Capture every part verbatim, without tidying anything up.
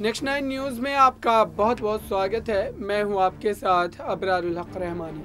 Next nine news में आपका बहुत बहुत स्वागत है। मैं हूं आपके साथ अबरारुल हक रहमानी।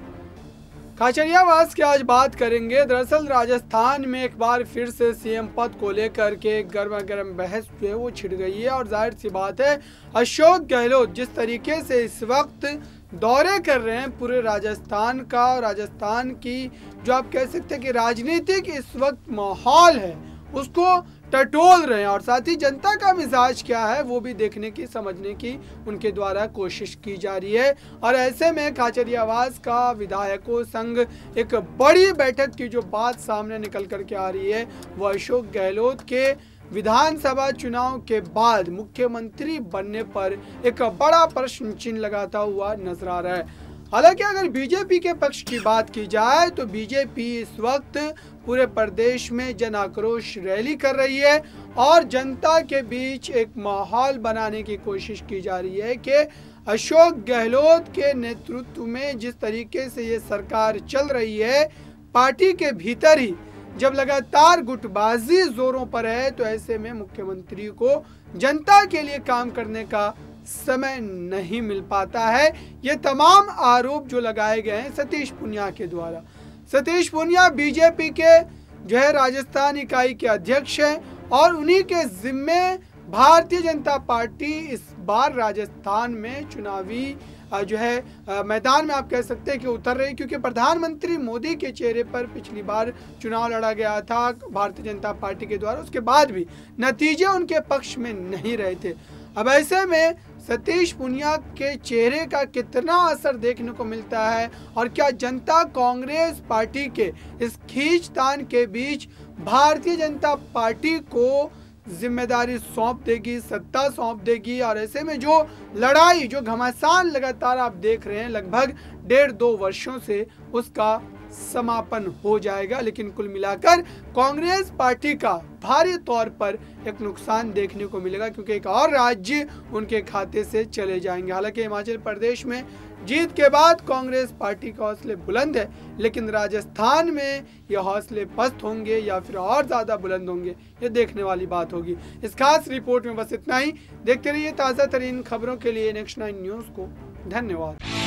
खाचरियावास की आज बात करेंगे। दरअसल राजस्थान में एक बार फिर से सीएम पद को लेकर के गर्मा गर्म बहस जो है वो छिड़ गई है और जाहिर सी बात है अशोक गहलोत जिस तरीके से इस वक्त दौरे कर रहे हैं पूरे राजस्थान का, राजस्थान की जो आप कह सकते हैं कि राजनीतिक इस वक्त माहौल है उसको टटोल रहे हैं और साथ ही जनता का मिजाज क्या है वो भी देखने की, समझने की उनके द्वारा कोशिश की जा रही है। और ऐसे में खाचरियावास का विधायकों संग एक बड़ी बैठक की जो बात सामने निकल कर के आ रही है वो अशोक गहलोत के विधानसभा चुनाव के बाद मुख्यमंत्री बनने पर एक बड़ा प्रश्न चिन्ह लगाता हुआ नजर आ रहा है। हालांकि अगर बीजेपी के पक्ष की बात की जाए तो बीजेपी इस वक्त पूरे प्रदेश में जन आक्रोश रैली कर रही है और जनता के बीच एक माहौल बनाने की कोशिश की जा रही है कि अशोक गहलोत के नेतृत्व में जिस तरीके से ये सरकार चल रही है, पार्टी के भीतर ही जब लगातार गुटबाजी जोरों पर है तो ऐसे में मुख्यमंत्री को जनता के लिए काम करने का समय नहीं मिल पाता है। ये तमाम आरोप जो लगाए गए हैं सतीश पूनिया के द्वारा। सतीश पूनिया बीजेपी के जो है राजस्थान इकाई के अध्यक्ष हैं और उन्हीं के जिम्मे भारतीय जनता पार्टी इस बार राजस्थान में चुनावी जो है मैदान में आप कह सकते हैं कि उतर रही, क्योंकि प्रधानमंत्री मोदी के चेहरे पर पिछली बार चुनाव लड़ा गया था भारतीय जनता पार्टी के द्वारा, उसके बाद भी नतीजे उनके पक्ष में नहीं रहे थे। अब ऐसे में सतीश पूनिया के चेहरे का कितना असर देखने को मिलता है और क्या जनता कांग्रेस पार्टी के इस खींचतान के बीच भारतीय जनता पार्टी को जिम्मेदारी सौंप देगी, सत्ता सौंप देगी। और ऐसे में जो लड़ाई, जो घमासान लगातार आप देख रहे हैं लगभग डेढ़ दो वर्षों से, उसका समापन हो जाएगा। लेकिन कुल मिलाकर कांग्रेस पार्टी का भारी तौर पर एक नुकसान देखने को मिलेगा क्योंकि एक और राज्य उनके खाते से चले जाएंगे। हालांकि हिमाचल प्रदेश में जीत के बाद कांग्रेस पार्टी के हौसले बुलंद है, लेकिन राजस्थान में ये हौसले पस्त होंगे या फिर और ज़्यादा बुलंद होंगे, ये देखने वाली बात होगी। इस खास रिपोर्ट में बस इतना ही। देखते रहिए ताज़ा तरीन खबरों के लिए नेक्स्ट नाइन न्यूज़ को। धन्यवाद।